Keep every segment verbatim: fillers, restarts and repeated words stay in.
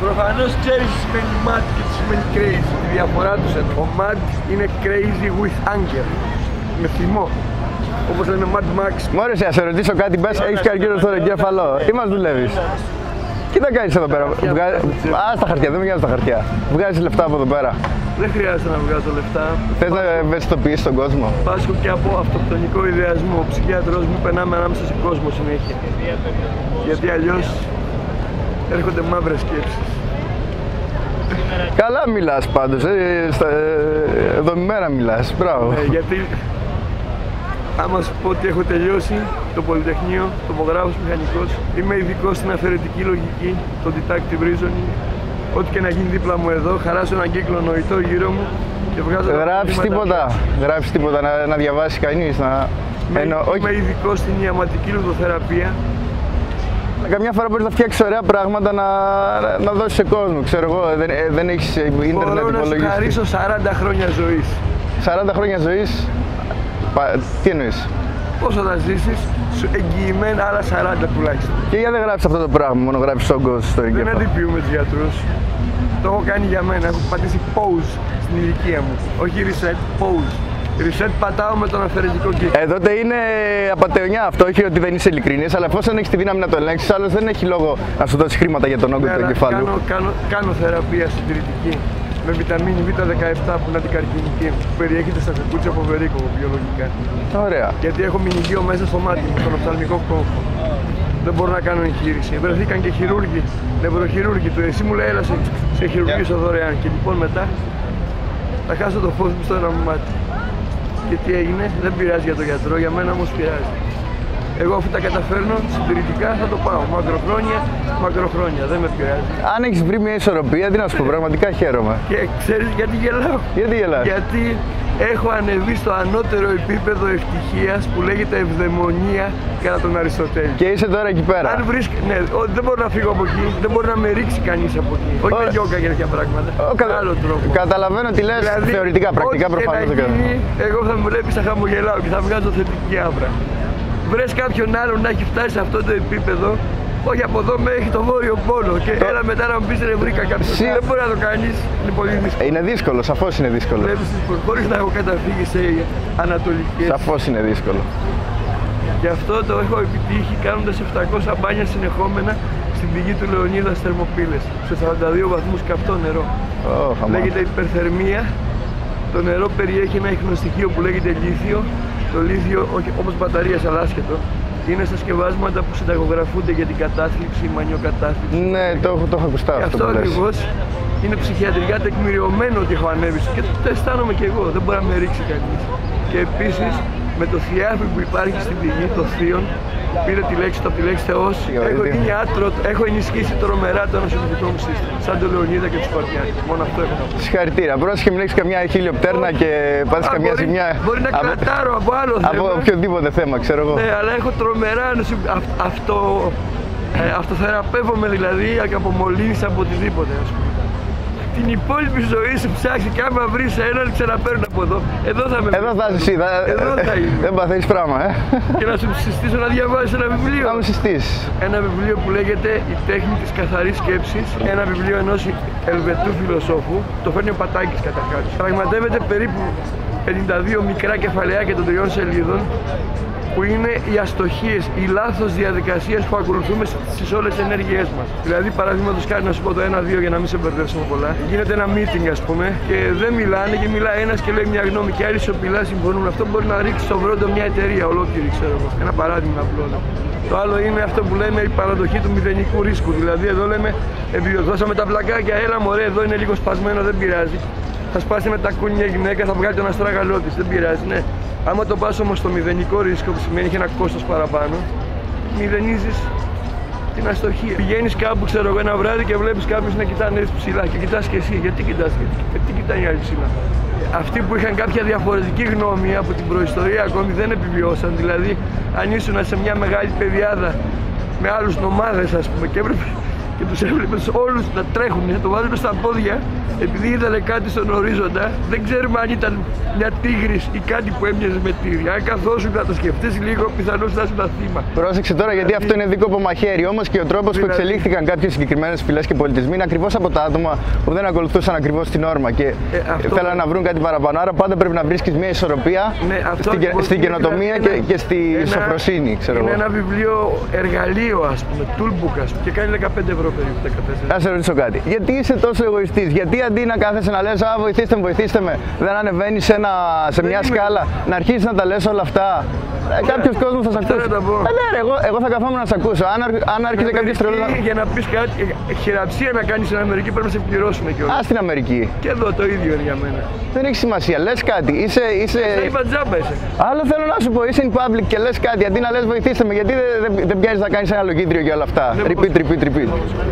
Προφανώς ξέρεις τι σημαίνει mad και τι σημαίνει crazy. Τη διαφορά τους εδώ. Ο mad είναι crazy with anger. Με θυμό. Όπως λένε Mad Max. Μόλις να σε ρωτήσω κάτι, μπες, έχεις καρκίνο στον εγκέφαλο ή μας δουλεύεις? Τι θα κάνεις εδώ πέρα? Βγα... Α, στα χαρτιά, δεν βγάζω τα χαρτιά. Βγάζεις λεφτά από εδώ πέρα. Δεν χρειάζεται να βγάζω λεφτά. Θες να ευαισθητοποιήσεις τον κόσμο? Πάσχω και από αυτοκτονικό ιδεασμό. Ο ψυχίατρος μου περνάμε ανάμεσα σε κόσμο συνέχεια. Γιατί αλλιώς έρχονται μαύρες σκέψεις. Καλά μιλάς πάντως, ε, στα, ε, δομημένα μιλάς, μπράβο. Ναι, γιατί άμα σου πω ότι έχω τελειώσει το Πολυτεχνείο, τοπογράφος μηχανικός, είμαι ειδικός στην αφαιρετική λογική, το deductive reasoning. Ό,τι και να γίνει δίπλα μου εδώ, χαράσω έναν κύκλο νοητό γύρω μου και βγάζω. Γράφεις τίποτα, γράφεις τίποτα να, να διαβάσει κανείς, να... Είμαι, Εννο, είμαι όχι... ειδικός στην ιαματική λουδοθεραπεία. Καμιά φορά μπορείς να φτιάξεις ωραία πράγματα να, να δώσεις σε κόσμο, ξέρω εγώ, δεν, δεν έχεις ίντερνετ υπολογιστή. Μπορώ να σου χαρίσω σαράντα χρόνια ζωής. σαράντα χρόνια ζωής, τι εννοείς? Πόσο θα ζήσεις, σου εγγυημένα άλλα σαράντα τουλάχιστον. Και γιατί δεν γράψεις αυτό το πράγμα, μόνο γράψεις όγκος στο εγκέφαλο? Δεν αντιποιούμε τους γιατρούς. Το έχω κάνει για μένα, έχω πατήσει pause στην ηλικία μου. Όχι reset, pause. Reset πατάω με τον αφαιρετικό κύκλο. Ε, τότε είναι απατεωνιά αυτό, όχι ότι δεν είσαι ειλικρινής, αλλά εφόσον έχεις τη δύναμη να το ελέγξεις, άλλος δεν έχει λόγο να σου δώσει χρήματα για τον όγκο Ναι, του εγκεφάλου. Κάνω, κάνω, κάνω θεραπεία συντηρητική με βιταμίνη β δεκαεπτά που είναι αντικαρκινική, που περιέχεται στα κουκούτσια από βερίκοκο βιολογικά. Ωραία. Γιατί έχω μηνυγείο μέσα στο μάτι μου, στον οφθαλμικό κόμφο. Δεν μπορώ να κάνω εγχείρηση. Βρεθήκαν και χειρούργοι, νευροχειρούργοι του. Εσύ μου λέει, έλα σε, σε χειρουργήσω δωρεάν. Και λοιπόν μετά θα χάσω το φως μου στο ένα μου μάτι. Και τι έγινε, δεν πειράζει για τον γιατρό, για μένα όμως πειράζει. Εγώ αφού τα καταφέρνω συντηρητικά θα το πάω. Μακροχρόνια, μακροχρόνια, δεν με πειράζει. Αν έχεις βρει μια ισορροπία, τι να σου πω, πραγματικά χαίρομαι. Και ξέρεις γιατί γελάω? Γιατί γελάς? Γιατί έχω ανεβεί στο ανώτερο επίπεδο ευτυχίας που λέγεται ευδαιμονία κατά τον Αριστοτέλη. Και είσαι τώρα εκεί πέρα. Αν βρεις, ναι, ο, δεν μπορώ να φύγω από εκεί, δεν μπορεί να με ρίξει κανείς από εκεί. Όχι με γιόγκα και τέτοια πράγματα. Ο, κα... άλλο τρόπο. Καταλαβαίνω τι λες, δηλαδή, θεωρητικά, πρακτικά προφανώς δεν κάνω. Εγώ θα μου βλέπεις, θα χαμογελάω και θα βγάζω θετική άβρα. Βρες κάποιον άλλον να έχει φτάσει σε αυτό το επίπεδο, όχι από εδώ μέχρι το βόρειο πόλο. Και το... έλα μετά να μου πεις ρε βρήκα κάποιον. Συ... Δεν μπορεί να το κάνεις. Είναι πολύ δύσκολο. Είναι δύσκολο, σαφώς είναι δύσκολο. Βλέπεις, χωρίς να έχω καταφύγει σε ανατολικές. Σαφώς είναι δύσκολο. Και αυτό το έχω επιτύχει κάνοντας επτακόσια μπάνια συνεχόμενα στην πηγή του Λεωνίδα Θερμοπύλες. Σε σαράντα δύο βαθμούς καυτό νερό. Oh, λέγεται υπερθερμία. Το νερό περιέχει ένα ιχνοστοιχείο που λέγεται λίθιο. Το λίθιο, όχι όπως μπαταρίας αλλά άσχετο, είναι στα σκευάσματα που συνταγογραφούνται για την κατάθλιψη, η μανιοκατάθλιψη. Ναι, το, το έχω ακουστά αυτό. Αυτό ακριβώς είναι ψυχιατρικά τεκμηριωμένο ότι έχω ανέβει και το αισθάνομαι κι εγώ, δεν μπορεί να με ρίξει κανείς. Και επίσης με το θιάφι που υπάρχει στην πηγή, το θείον, πήρε τη λέξη του από τη λέξη Θεός, έχω γίνει άτρο, έχω ενισχύσει τρομερά το νοσοποιητικό μου σύστημα, σαν το Λεωνίδα και τους Σπαρτιάνους. Μόνο αυτό έχω να πω. Συγχαρητήρια. Μπορείς και μιλήσεις καμιά χιλιοπτέρνα και πάθεις καμιά μπορεί, ζημιά. Μπορεί να από, κρατάρω από άλλο θέμα. Από οποιοδήποτε θέμα, ξέρω εγώ. Ναι, αλλά έχω τρομερά νοσοποιητικό. Αυτό, ε, αυτοθεραπεύομαι δηλαδή και απομολύνεις από οτιδήποτε, ας πούμε. Την υπόλοιπη ζωή σου ψάξει και άμα βρεις έναν ξαναπαίρνω από εδώ. Εδώ θα με Εδώ θα είσαι εσύ, θα... Εδώ θα είμαι. Δεν παθαίνεις πράγμα, ε. Και να σου συστήσω να διαβάσεις ένα βιβλίο. Να μου συστήσεις. Ένα βιβλίο που λέγεται «Η τέχνη της καθαρής σκέψης». Ένα βιβλίο ενός Ελβετού φιλοσόφου. Το φέρνει ο Πατάκης καταρχάς. Πραγματεύεται περίπου πενήντα δύο μικρά κεφαλαιάκια των τριών σελίδων, που είναι οι αστοχίες, οι λάθος διαδικασίες που ακολουθούμε στις όλες τις ενέργειές μας. Δηλαδή, παραδείγματος χάρη, να σου πω το ένα δύο για να μην σε μπερδέψουμε πολλά. Γίνεται ένα meeting, ας πούμε, και δεν μιλάνε και μιλάει ένας και λέει μια γνώμη και άλλοι σιωπηλά συμφωνούν. Αυτό μπορεί να ρίξει στο βρόντο μια εταιρεία ολόκληρη, ξέρω εγώ. Ένα παράδειγμα απλό. Το άλλο είναι αυτό που λέμε η παραδοχή του μηδενικού ρίσκου. Δηλαδή, εδώ λέμε, επιβιωθώσαμε τα πλακάκια, έλα μωρέ, εδώ είναι λίγο σπασμένο, δεν πειράζει. Θα σπάσει με τα κούνια η γυναίκα, θα βγάλει τον αστράγαλό της, δεν πειράζει, ναι. Άμα το πας όμως στο μηδενικό ρίσκο, που σημαίνει έχει ένα κόστος παραπάνω, μηδενίζεις την αστοχία. Πηγαίνεις κάπου, ξέρω εγώ, ένα βράδυ και βλέπεις κάποιους να κοιτάνε έτσι ψηλά και κοιτάς και εσύ. Γιατί κοιτάς, γιατί, γιατί κοιτάνε οι άλλοι ψηλά. Αυτοί που είχαν κάποια διαφορετική γνώμη από την προϊστορία ακόμη δεν επιβιώσαν. Δηλαδή, αν ήσουν σε μια μεγάλη πεδιάδα με άλλους νομάδες, ας πούμε, και έπρεπε και τους έβλεπες όλους να τρέχουν, να το βάζουν στα πόδια επειδή είδανε κάτι στον ορίζοντα. Δεν ξέρουμε αν ήταν μια τίγρης ή κάτι που έμοιαζε με τίγρη. Αν καθόσουν να το σκεφτείς λίγο, πιθανώς θα ήσουν θύμα. Πρόσεξε τώρα, γιατί αυτό είναι δίκοπο μαχαίρι. Όμως και ο τρόπος που εξελίχθηκαν κάποιες συγκεκριμένες φυλές και πολιτισμοί είναι ακριβώς από τα άτομα που δεν ακολουθούσαν ακριβώς την όρμα και ε, θέλαν να βρουν κάτι παραπάνω. Άρα πάντα πρέπει να βρίσκεις μια ισορροπία ναι, στην, στην καινοτομία και, και στη ένα, σοφροσύνη. Ξέρω είναι εγώ. Ένα βιβλίο εργαλείο, ας πούμε, toolbook, ας πούμε, και κάνει δεκαπέντε ευρώ περίπου. δεκατέσσερα. Να σε ρωτήσω κάτι. Γιατί είσαι τόσο εγωιστής, γιατί αντί να κάθεσαι να λες «Α, βοηθήστε με, βοηθήστε με», δεν ανεβαίνεις σε, σε μια είμαι. σκάλα, να αρχίσεις να τα λες όλα αυτά. Ε, κάποιος κόσμος θα σε ακούσει. Ε, ναι, ρε, εγώ, εγώ θα καθόμουν να σε ακούσω. Αν, αν άρχισε κάποιος τρελός να... Για να πεις κάτι, χειραψία να κάνεις στην Αμερική πρέπει να σε πληρώσουν κιόλας. Α, στην Αμερική. Και εδώ το ίδιο είναι για μένα. Δεν έχει σημασία, λες κάτι. Είσαι. είσαι... Θα είπα τζάμπα είσαι. Άλλο θέλω να σου πω, είσαι in public και λες κάτι. Αντί να λες βοηθήστε με, γιατί δεν δε, δε πιάνεις να κάνεις ένα λογίδριο για όλα αυτά. Repeat, repeat, repeat.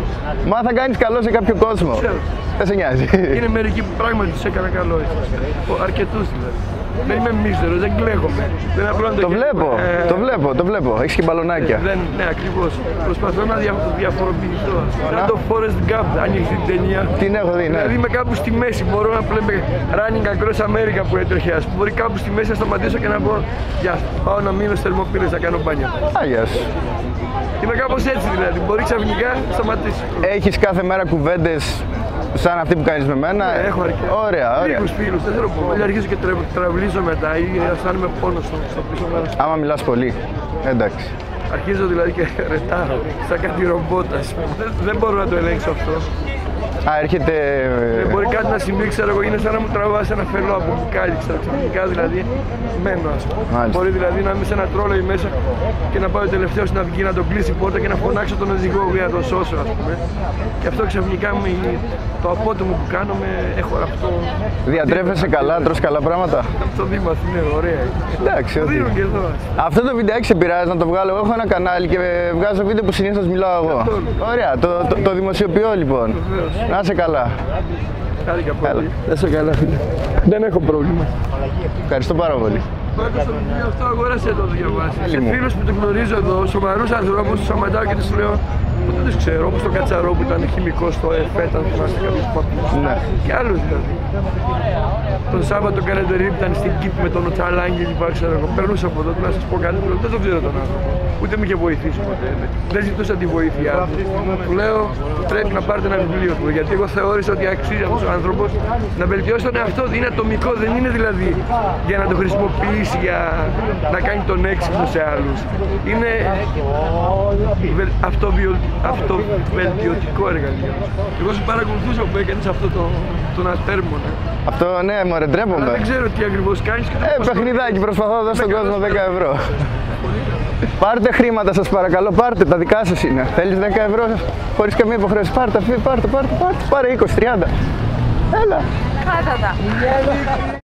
Μα θα κάνεις καλό σε κάποιο κόσμο. Ξέρω. Δεν σε νοιάζει. Είναι μερικοί που πράγματι τους έκανα καλό. Αρκετούς δηλαδή. Δεν είμαι μίστερος, δεν κλαίγομαι. Δεν απλό να το, το βλέπω, ε... το βλέπω, το βλέπω. Έχεις και μπαλονάκια. Ε, δεν, ναι, ακριβώς. Προσπαθώ να δια, διαφοροποιηθώ. Σαν το Forrest Gump, αν έχεις την ταινία. Την έχω δει, ναι. Δηλαδή είμαι κάπου στη μέση. Μπορώ να πούμε running across America που έτρεχε. Ας πούμε. Μπορεί κάπου στη μέση να σταματήσω και να πω «Γεια σου, πάω να μείνω στις Θερμοπύλες να κάνω μπάνια». Α, γεια σου. Είμαι κάπως έτσι δηλαδή. Μπορεί ξαφνικά να σταματήσει. Έχεις κάθε μέρα κουβέντες σαν αυτή που κάνεις με μένα? Ναι, έχω αρκετά. Ωραία, ωραία. Λίγους φίλους, δεν θέλω πω. Αρχίζω και τρε, τραυλίζω μετά ή αισθάνομαι πόνο στο, στο πίσω μέρος. Άμα μιλάς πολύ, εντάξει. Αρχίζω δηλαδή και ρετάρω, σαν κάτι ρομπότ, ας πούμε. Δεν, δεν μπορώ να το ελέγξω αυτό. Α, έρχεται... Ε, μπορεί κάτι να συμβεί, ξέρω εγώ, είναι σαν να μου τραβάς ένα φελό από μπουκάλι, ξέρω, ξαφνικά δηλαδή μένω, ας πούμε. Μάλιστα. Μπορεί δηλαδή να είμαι σε ένα τρόλεϊ μέσα και να πάω τελευταίο στην αυγή να τον κλείσει η πόρτα και να φωνάξω τον οδηγό για να τον σώσω, ας πούμε. Και αυτό ξαφνικά μου, το απότομο που κάνω, με, έχω αυτό... Διατρέφεσαι καλά, τρως καλά πράγματα? Αυτό δήμας είναι ωραία. Εντάξει, όχι. Και εδώ, αυτό το βιντεάκι σε πειράζει να το βγάλω? Έχω ένα κανάλι και βγάζω βίντεο που συνήθως μιλάω εγώ. Ωραία, το, το, το δημοσιοποιώ λοιπόν. Βεβαίως. Να είσαι καλά. Χάρηκα πολύ. Να είσαι καλά, φίλε. Δεν έχω πρόβλημα. Ευχαριστώ πάρα πολύ. Πάντως το βιβλίο αυτό αγόρασε το διαβάσει. Σε φίλους που το γνωρίζω εδώ, σοβαρούς ανθρώπους, τους σταματάω και τους λέω που δεν τους ξέρω, όπως τον Κατσαρό που ήταν χημικός στο ΕΦΕ, ήταν θυμάστε κάποιος που ακούσει. Ναι. Και άλλους δηλαδή. Τον Σάββατο Καρεντερή που ήταν στην Κύπ με τον Οτσαλάγκη και ξέρω εγώ. Περνούσα από εδώ, να σας πω κάτι, δεν τον ξέρω τον άνθρωπο. Ούτε με είχε βοηθήσει ποτέ. Δεν ζητούσα τη βοήθειά του. Του λέω πρέπει να πάρετε ένα βιβλίο του. Γιατί εγώ θεώρησα ότι αξίζει αυτός ο άνθρωπος να βελτιώσει τον εαυτό του. Είναι ατομικό, δεν είναι δηλαδή για να το χρησιμοποιήσει για να κάνει τον έξυπνο σε άλλους. Είναι αυτοβιο... αυτοβελτιωτικό εργαλείο. Εγώ σου παρακολουθούσα που έκανες αυτό το, τον ατέρμονα. Αυτό ναι, μωρέ, ντρέπομαι. Αλλά δεν ξέρω τι ακριβώς κάνεις και το Ε, παιχνιδάκι, προσπαθώ να δώσω στον κόσμο δέκα ευρώ. Πάρτε χρήματα σας παρακαλώ, πάρτε, τα δικά σας είναι. Θέλεις δέκα ευρώ χωρίς καμία υποχρέωση? Πάρτε, πάρτε, πάρτε, πάρτε, πάρε είκοσι τριάντα. Έλα. Κάτατα.